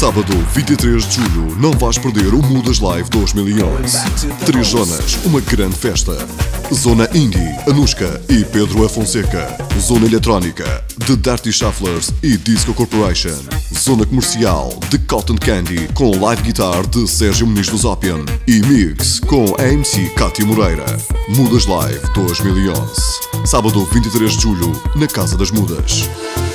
Sábado, 23 de julho, não vais perder o Mudas Live 2011. 3 zonas, uma grande festa. Zona Indie, Anushka e Pedro A. Fonseca. Zona Eletrónica, The Dirty Shufflers e Disco Corporation. Zona Comercial, The Cotton Candy, com live guitar de Sérgio Muniz dos Opium. E Mix, com a MC Cátia Moreira. Mudas Live 2011. Sábado, 23 de julho, na Casa das Mudas.